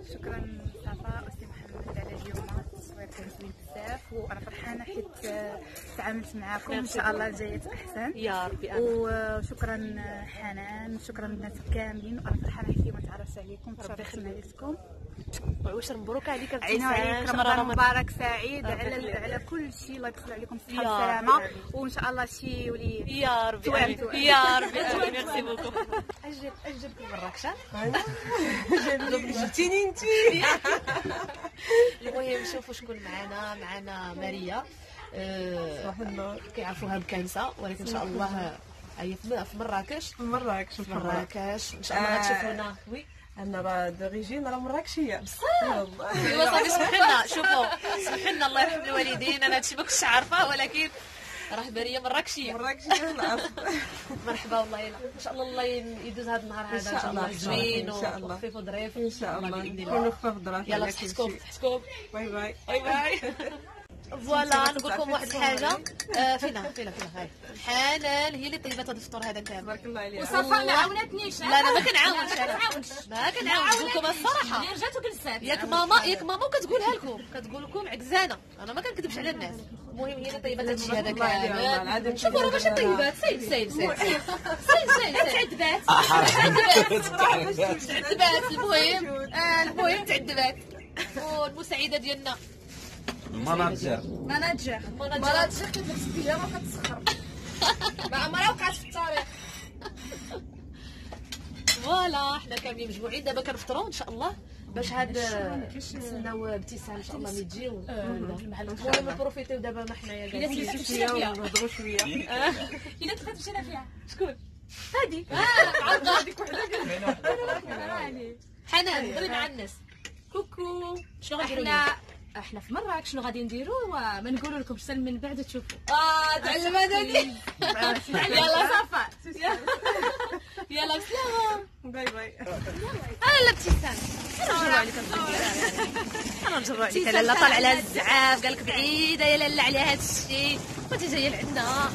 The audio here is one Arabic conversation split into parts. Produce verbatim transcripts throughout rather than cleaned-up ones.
شكرا صفاء وسي محمد على اليوم التصوير كان زوين بزاف، وانا فرحانه حيت تعاملت معكم ان شاء الله جايات احسن يا ربي. وشكرا حنان، شكرا الناس كاملين، وانا فرحانه حيت اليوم تعرفت عليكم تشرفنا عليكم. وعوش مبروك عليك عينا عليك، رمضان مبارك سعيد على على كل شيء، الله يدخل عليكم بالصحه والسلامه، وان شاء الله شي يولي يا ربي يا ربي. ميرسي بوكو. اجب اجب مراكش جبتيني انت. المهم شوفوا شكون معنا. معنا ماريا، أه كيعرفوها بكنسه، ولكن ان شاء الله هي في مراكش. في مراكش في مراكش ان شاء الله غتشوفونا. وي انا راه دوريجين راه مراكشيه بصح والله. ايوا صافي سمح لنا. شوفوا سمح لنا، الله يرحم الوالدين، انا هادشي ما كنتش عارفه، ولكن راه ماريا مراكشيه. مراكشيه العصر. مرحبا والله. يلا ان شاء الله الله يدوز هذا النهار هذا ان شاء الله زوين وخفيف وظريف ان شاء الله. نكونوا خفاف ظريف. يلا تحتكم تحتكم. باي باي باي باي. فوالا نقول لكم واحد الحاجه. آه فينا فينا فينا هاي حنان هي اللي طيبات هذا الفطور هذا كامل. تبارك الله عليها. وصفاء ما عاونتنيش. لا انا ما كنعاونش، ما كنعاونش. نقول لكم الصراحه، غير جات وجلسات. ياك ماما ياك ماما وكتقولها لكم، كتقول لكم عكزانه، انا ما كنكذبش على الناس. المهم هي اللي طيبات هذا الشيء هذا كامل. شوفوا راه ماشي طيبات. سيد سيد سيد سيد سيد تعذبات تعذبات. المهم آه المهم تعذبات. والمساعده ديالنا مناجر مناجر مناجر كتلبس بيجامه وكتسخر. ما عمرها وقعت في التاريخ. فوالا حنا كاملين مجموعين دابا كنفطروا ان شاء الله، باش هاد نتسناو ابتسام ان شاء الله ملي تجي المحل. المهم نبروفيتيو دابا ما حنايا جالسين شويه ونهضروا شويه. الا دخلت مشينا فيها. شكون هادي عاد هذيك وحده. حنان هضري مع الناس. كوكو شنو غنديروا احنا احنا في مراكش شنو غادي نديروا وما نقولوا لكم حتى من بعد تشوفوا. اه تعلم هذاني. يلا صفاء يلا بسلامه. باي باي. انا ابتسام نجروا عليك انا نجروا عليك لاله طالع لها الزعاف قال لك بعيده يا لاله على هذا الشيء وانت جايه لعندنا.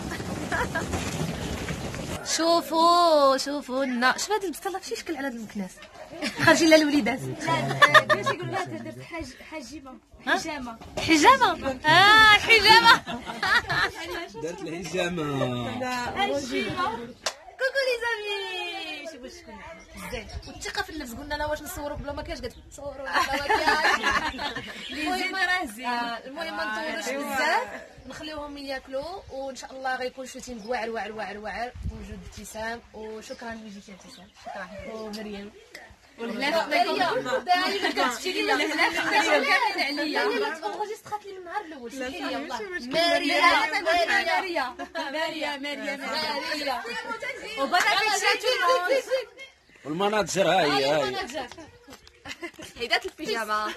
شوفوا شوفوا لنا شوف هذا البسطه في شكل على هذا المكناس خارجين لها الوليدات. لا كيفاش يقولوا لها درت حاج حاجبه حجامه حجامه. اه حجامه درت الحجامه. حجيمه. كوكو لي زامي. شوفوا شكون بزاف والثقه في النفس. قلنا لها واش نصوروا بلا مكياج، قالت نصوروا بلا مكياج. المهم راه زين. المهم ما نطولوش بزاف، نخليوهم ياكلوا، وان شاء الله غيكون شوتينغ واعر واعر واعر واعر بوجود ابتسام. وشكرا اللي جيتي ابتسام. شكرا. ومريم والهلا ماريا دايما كتمشي لي الهلا كاملين عليا. لا لا تونغيسترات لي من النهار الاول. سمحي لي والله. ماريا ماريا ماريا ماريا ماريا وبنات شاتون والمناجر ها هي هاي المناجر حيدات البيجامه.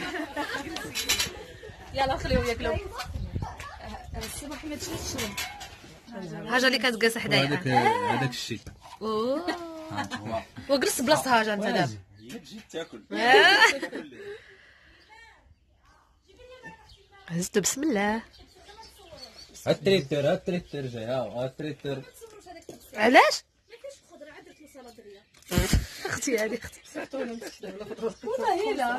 يلا نخليهم ياكلوا. السي محمد شنو تشرب؟ هاجر اللي كتجلس حدايا. هذاك هذاك الشيء. اوه وجلس بلاصه هاجر انت دابا. تجي تاكل. هزتو بسم الله. التريتر التريتر جاي ها التريتر. علاش؟ اختي هذه اختي والله لا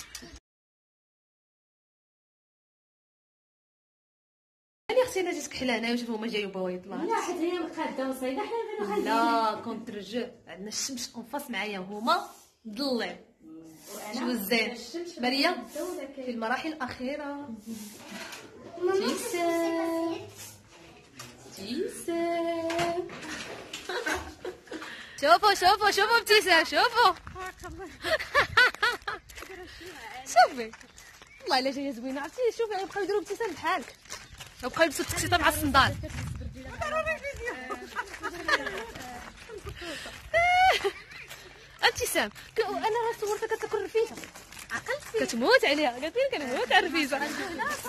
انا اختي انا جيت كحلانه وشوف هما جايو بوايض. لا لا حيت هي مقاده وصايده حنا فين لا كونتر عندنا الشمس اونفاس معايا وهما مضلين. شو الزين مريم في المراحل الاخيره. تيسام تيسام. شوفوا شوفوا شوفوا ابتسام شوفوا. شوفي والله الا جايه زوينه. عرفتي شوفي غيبقاو يديروا ابتسام بحالك، غيبقاو يلبسوا التكسيطه مع الصندال. ابتسام انا راه صورتك كتاكل رفيسه كتموت عليها. قالت لي كنموت على الرفيسه.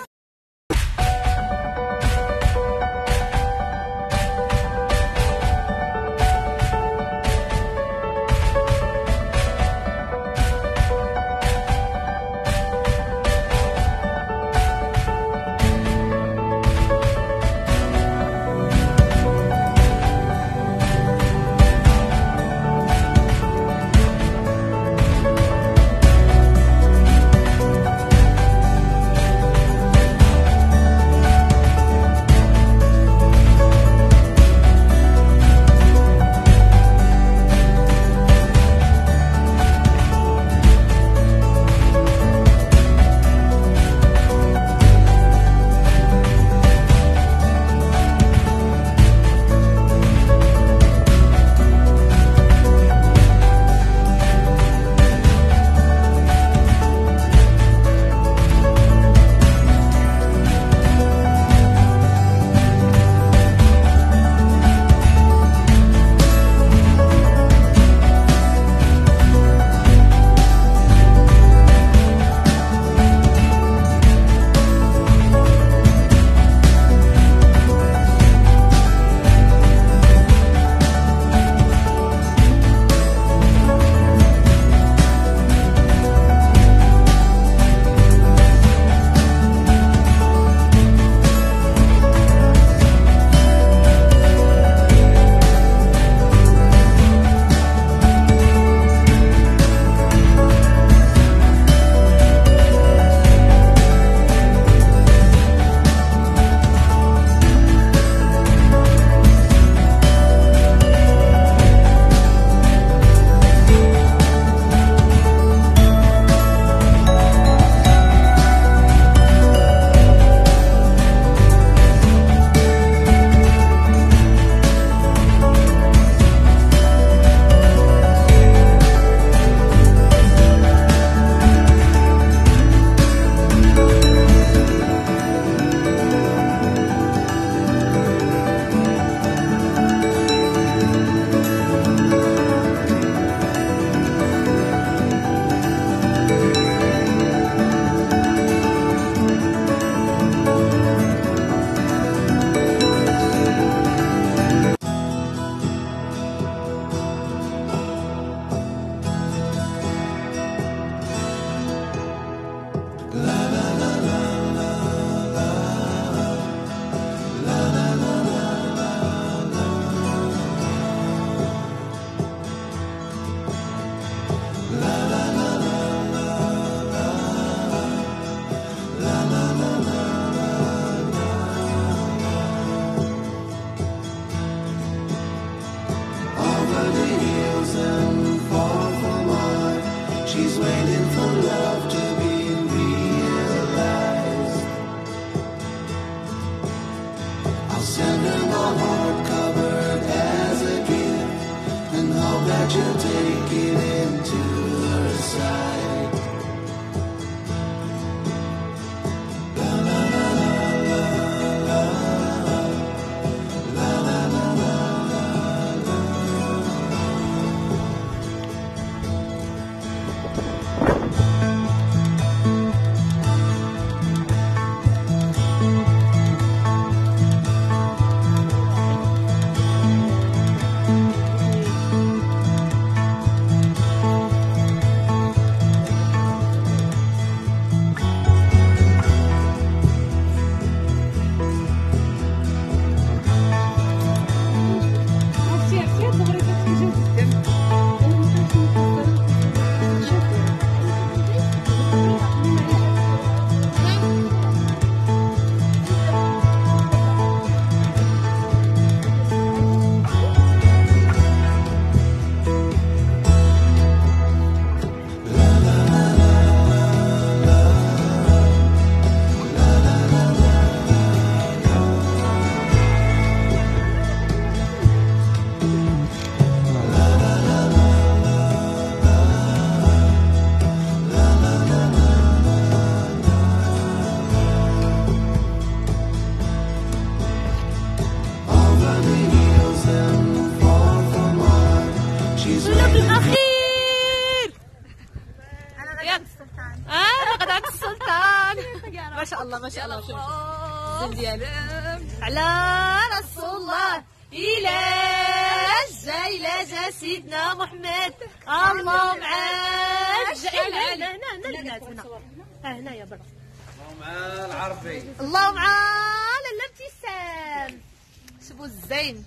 ما شاء الله ما شاء الله. الزين ديالهم على رسول الله. إلى جا إلى جا سيدنا محمد الله معاك. جا هنا هنا هنا البنات هنا هنا يا برا. الله مع العربي. الله مع لاله ابتسام. شوفوا الزين.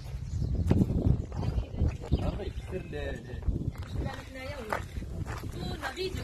عربي كثر لا هنايا ولا فيديو.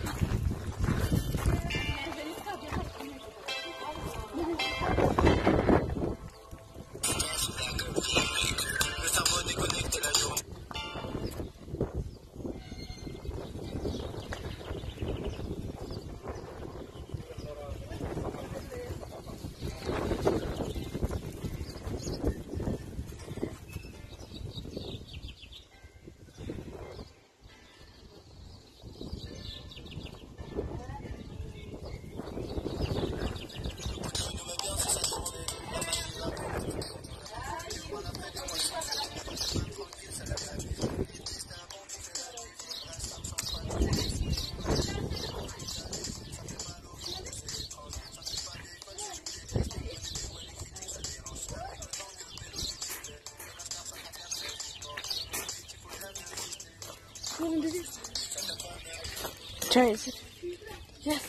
Try it. Yes.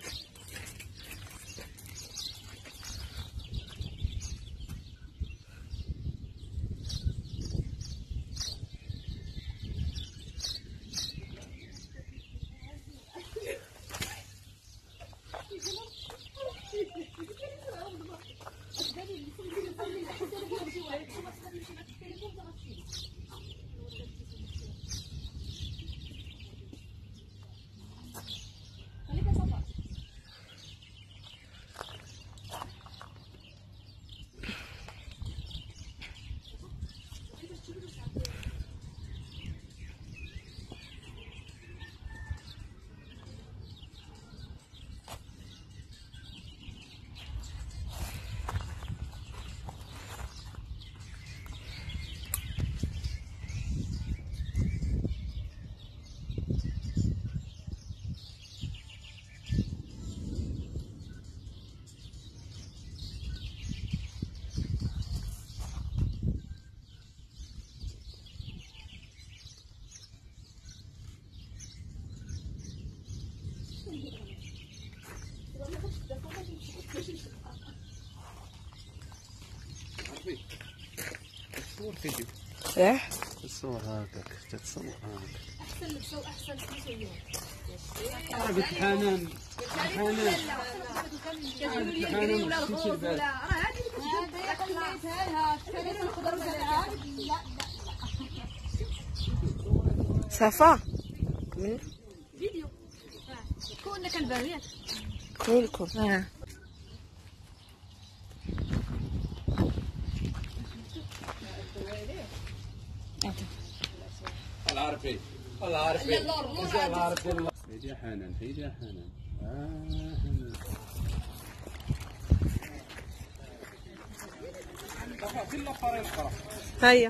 صور فيديو. ايه تصور هكاك تتصور هكاك. احسن لبسه واحسن فلوسه. انا قلت حنان حنان حنان ولا الغوص ولا راه هذه اللي خليتها لها شريت الخضر ديالها. لا صافا من فيديو كنا كنبان ياك كلكم. اه العربي. والله عارف الله عارف الله. سيدي حنان سيدي حنان. اه حنان. هيا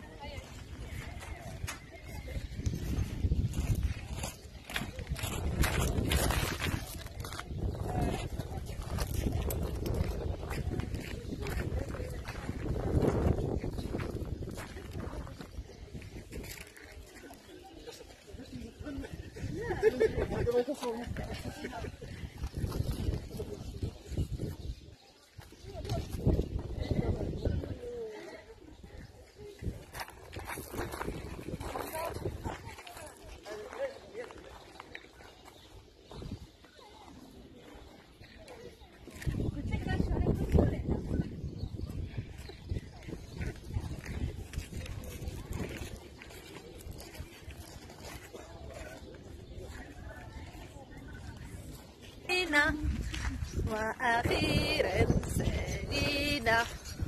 وأخيرا سالينا.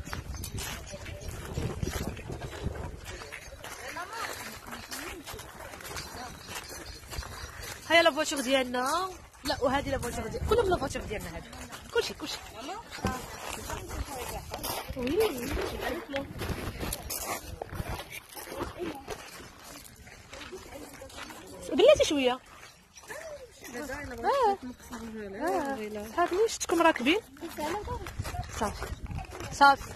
هيا لا فواتور ديالنا. لا وهذه لا فواتور ديال كلهم لا فواتور ديالنا هادو كلشي كلشي. وي بلاتي شويه. اه اه صافي شفتكم راكبين صافي صافي.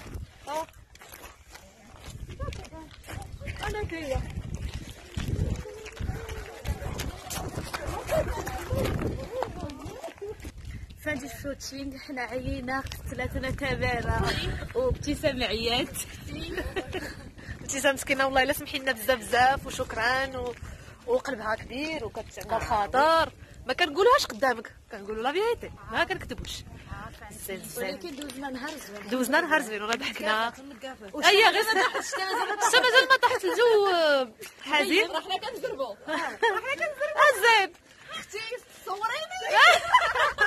انا كاينه فهاد الشوتينغ حنا عيينا ثلاثه كبيره وابتسام عيات. ابتسام مسكينه والله الا سمحي لنا بزاف بزاف وشكرا و... وقلبها كبير وكتعندها الخاطر. ما كنقولوهاش قدامك كنقولوا لا فيريتي ما كنكتبوش. ولكن دوزنا نهار زوين. دوزنا نهار زوين ولا ضحكنا. اييه غير حتى مازال ما طاحت الجو حزين. حنا كنزربوا حنا كنزربوا الزين اختي صوريني.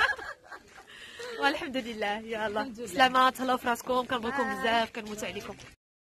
والحمد لله. يلا سلامات. تهلاو في راسكم. كنبغيكم بزاف كنموت عليكم.